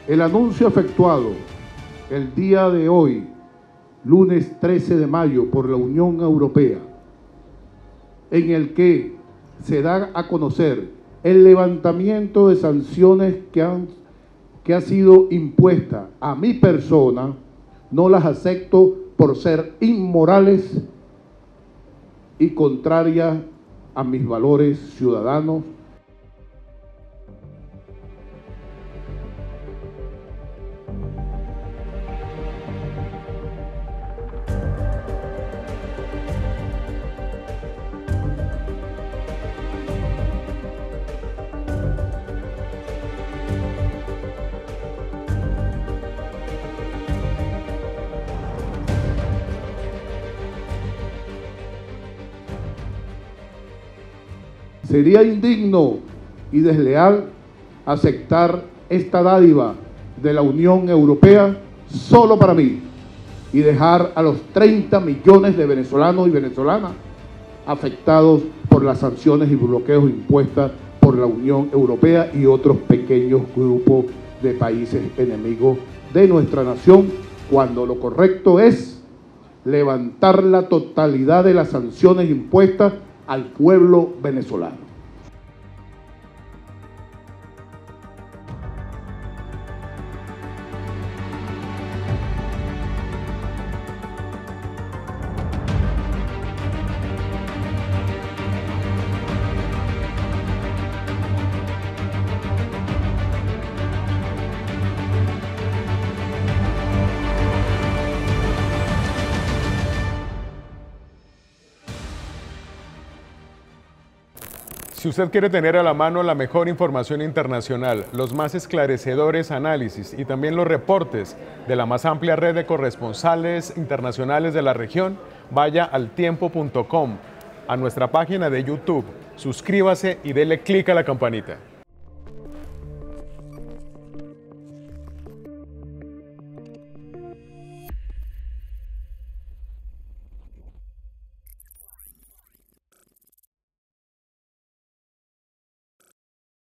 El anuncio efectuado el día de hoy, lunes 13 de mayo, por la Unión Europea, en el que se da a conocer el levantamiento de sanciones que ha sido impuesta a mi persona, no las acepto por ser inmorales y contrarias a mis valores ciudadanos. Sería indigno y desleal aceptar esta dádiva de la Unión Europea solo para mí y dejar a los 30 millones de venezolanos y venezolanas afectados por las sanciones y bloqueos impuestas por la Unión Europea y otros pequeños grupos de países enemigos de nuestra nación, cuando lo correcto es levantar la totalidad de las sanciones impuestas al pueblo venezolano. Si usted quiere tener a la mano la mejor información internacional, los más esclarecedores análisis y también los reportes de la más amplia red de corresponsales internacionales de la región, vaya al tiempo.com, a nuestra página de YouTube, suscríbase y dele clic a la campanita.